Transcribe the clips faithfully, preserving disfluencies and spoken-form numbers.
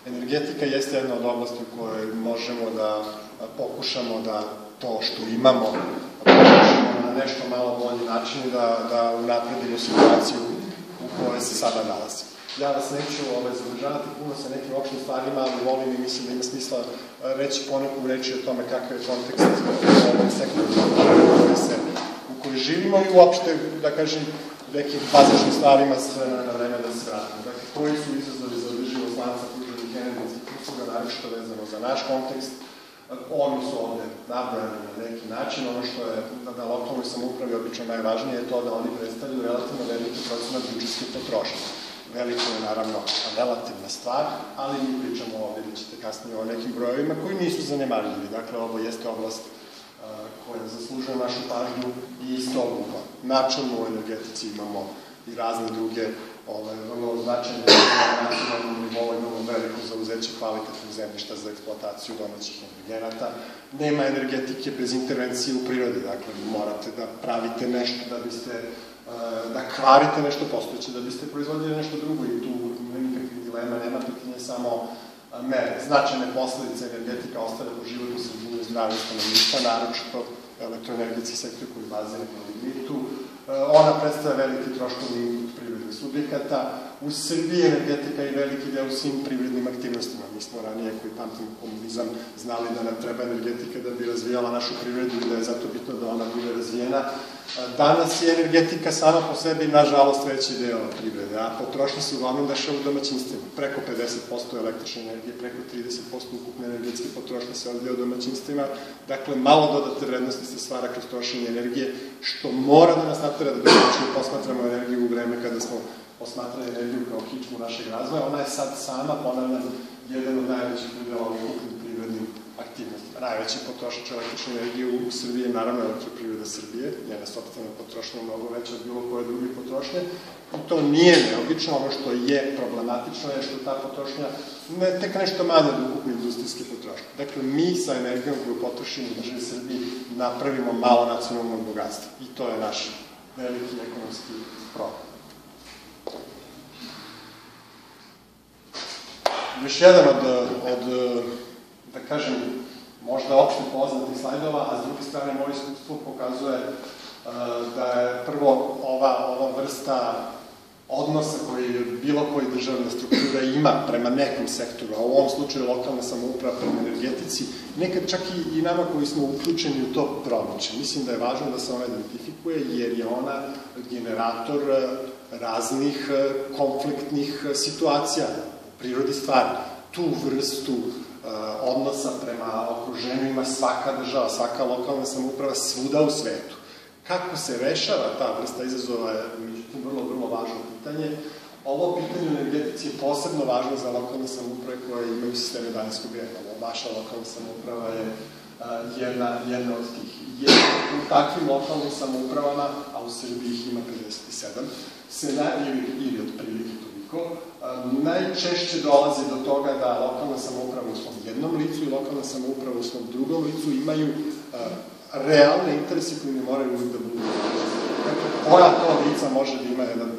energetika jeste jedna od oblasti u kojoj možemo da pokušamo da to što imamo pokušamo na nešto malo bolji način da unapredimo situaciju u kojoj se sada nalazi. Ja vas neću zadržavati puno sa nekim opštim stvarima, ali volim i mislim da ima smisla reći poneku reči o tome kakav je kontekst u ovom sektoru u kojoj živimo i uopšte, da kažem, nekim bazičnim stvarima s vremena na vreme da se vratimo. Dakle, koji su izazovi za održivost lanca pruženih energetskih usluga, naročito vezano za naš kontekst, oni su ovde nabrojani na neki način. Ono što je na lokalnoj samoupravi obično najvažnije je to da oni predstavljaju relativno veliki procenat budžetske potrošnje. Veliko je, naravno, relativna stvar, ali mi pričamo ovde, vi ćete kasnije o nekim brojevima koji nisu zanemarljivi. Dakle, ovo jeste oblast koja zaslužuje našu pažnju i isto obuhva. Načelno u energetici imamo i razne druge vrlo značajne na nacionalnom nivou, imamo veliko zauzeće kvalitetnog zemljišta za eksploataciju domaćih energenata. Nema energetike bez intervencije u prirodi, dakle, morate da pravite nešto da biste, da kvarite nešto postojeće, da biste proizvodili nešto drugo i tu nikakvih dilema nema, to nije samo mere. Značajne posledice energetika ostale po životu sredinu i zdravlje stanovništva, naročito elektroenergetski sektor koji je baziran na lignitu. Ona predstavlja veliki troškovni input privrednih subjekata. U Srbiji energetika je veliki deo u svim privrednim aktivnostima. Mi smo ranije, koji pamtimo komunizam, znali da nam treba energetika da bi razvijala našu privredu i da je zato bitno da ona bude razvijena. Danas je energetika sama po sebi, nažalost, veći deo privrede, a potrošnja se uglavnom dešava u domaćinstvima. Preko pedeset posto električne energije, preko trideset posto ukupne energetske potrošnje se odvija u domaćinstvima. Dakle, malo dodatne vrednosti se stvara kroz trošenje energije, što mora da nas natera da domaćino posmatramo energiju u vreme kada smo posmatrali energiju kao kičmu našeg razvoja. Ona je sad sama, ponavljam, jedan od najvećih udela u ukupnim privrednim aktivnostima. Najveći potrošač električne energije u Srbiji je naravno Elektroprivreda Srbije, njena sopstvena potrošnja je mnogo veća od bilo koje druge potrošnje. I to nije neobično, ono što je problematično je što ta potrošnja ne tek nešto manje od ukupne industrijske potrošnje. Dakle, mi sa energijom koju potrošimo u državi Srbiji napravimo malo nacionalnog bogatstva. I to je naš veliki ekonomski problem. Još jedan od, da kažem, možda opšte poznatih slajdova, a s druge strane moje iskustvo pokazuje da je prvo ova vrsta odnosa koji bilo koji državna struktura ima prema nekom sektoru, a u ovom slučaju lokalna samouprava prema energetici, nekad čak i nama koji smo uključeni u to promiče. Mislim da je važno da se ona identifikuje jer je ona generator raznih konfliktnih situacija u prirodi stvari. Tu vrstu odnosa prema okruženju ima svaka država, svaka lokalna samouprava svuda u svetu. Kako se rešava ta vrsta izazova je, međutim, vrlo, vrlo važno pitanje. Ovo pitanje u energetici je posebno važno za lokalne samouprave koje imaju sisteme daljinskog grejanja. Vaša lokalna samouprava je jedna od tih. U takvim lokalnim samoupravama, a u Srbiji ih ima pedeset sedam, ili otprilike toliko, najčešće dolazi do toga da lokalna samouprava u svom jednom licu i lokalna samouprava u svom drugom licu imaju realne interese koji ne moraju uvijek da budu. Dakle, koja to lica može da ima jedan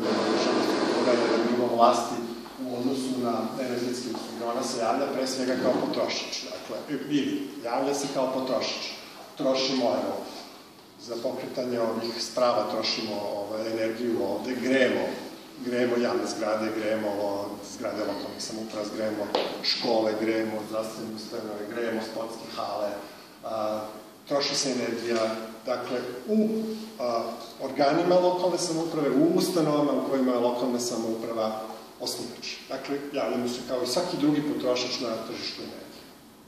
nivo vlasti u odnosu na energetske usluge? Ona se javlja pre svega kao potrošač. Dakle, ili javlja se kao potrošač. Trošimo, evo, za pokretanje ovih sprava trošimo energiju ovde, grejemo grejemo javne zgrade, grejemo zgrade lokalnih samouprava, grejemo škole, grejemo zdravstvene ustanove, grejemo sportske hale, troši se energija, dakle, u organima lokalne samouprave, u ustanovama u kojima je lokalna samouprava osnivač. Dakle, javljamo se kao i svaki drugi potrošač na tržištu energije.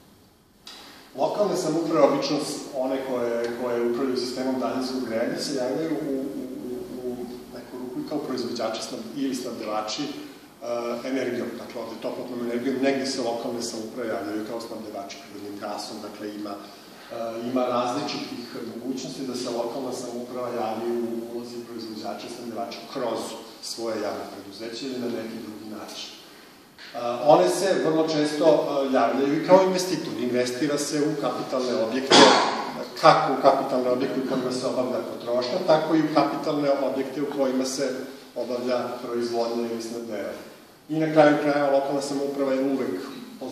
Lokalne samouprave, obično one koje upravljaju sistemom daljinskog grejanja, se javljaju u neku ruku i kao proizvođači ili snabdevači energijom, dakle, ovde toplotnom energijom, negde se lokalne samouprave javljaju kao snabdevači prirodnim gasom, dakle, ima ima različitih mogućnosti da se lokalna samouprava javi u ulozi proizvođača i snabdevača kroz svoje javne preduzeće ili na neki drugi način. One se vrlo često javljaju i kao investitor. Investira se u kapitalne objekte, kako u kapitalne objekte u kojima se obavlja potrošnja, tako i u kapitalne objekte u kojima se obavlja proizvodnja ili snabdevanje. I na kraju krajeva lokalna samouprava je uvek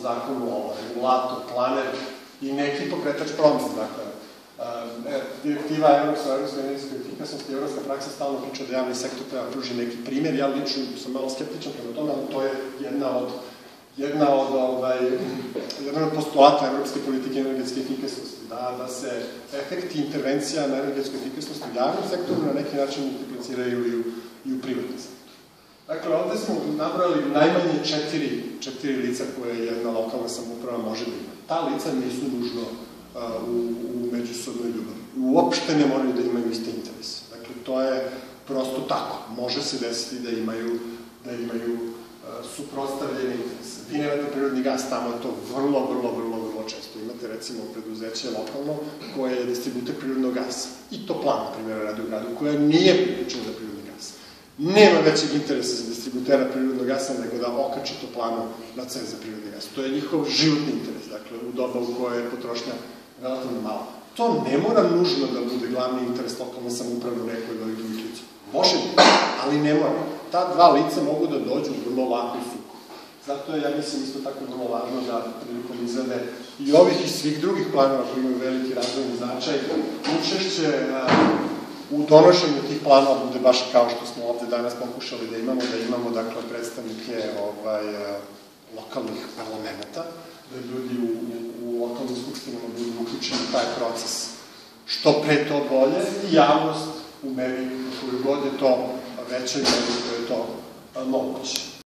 zakonu ovo, regulator, planer i neki pokretač promena. Dakle, direktiva Evropska energetska efikasnost i evropska praksa stalno priča da javni sektor treba pruži neki primjer. Ja lično sam malo skeptičan prema tome, ali to je jedna od jedna od, ovaj, jedan od postulata evropske politike energetske efikasnosti, da, da se efekti intervencija na energetsku efikasnost u javnom sektoru na neki način multipliciraju i u, i u privatnom sektoru. Dakle, ovde smo nabrali najmanje četiri, četiri lica koje jedna lokalna samouprava može da ima. Ta lica nisu nužno uh, u, u međusobnoj ljubavi. Uopšte ne moraju da imaju iste interese. Dakle, to je prosto tako. Može se desiti da imaju, da imaju suprotstavljeni interese. Vi nemate prirodni gas, tamo je to vrlo, vrlo, vrlo, vrlo često. Imate, recimo, preduzeće lokalno koje je distributer prirodnog gasa. I to plan, na primjer, radi u gradu, koja nije priključena za prirodni gas. Nema većeg interesa za distributera prirodnog gasa nego da okači to planu na cen za prirodni gas. To je njihov životni interes, dakle, u doba u kojoj je potrošnja relativno mala. To ne mora nužno da bude glavni interes lokalne samouprave u nekoj od ovih drugih lica. Može biti, ali ne mora. Ta dva lica mogu da dođu vrlo lako u suku. Zato je, ja mislim, isto tako vrlo važno da prilikom izrade i ovih i svih drugih planova koji imaju veliki razvojni značaj, učešće u donošenju tih planova bude baš kao što smo ovde danas pokušali da imamo, da imamo, dakle, predstavnike lokalnih parlamenta, da ljudi u lokalnim skupštinama budu uključeni u taj proces što pre to bolje i javnost u meri koju god je to veća i meri koju je to moguće.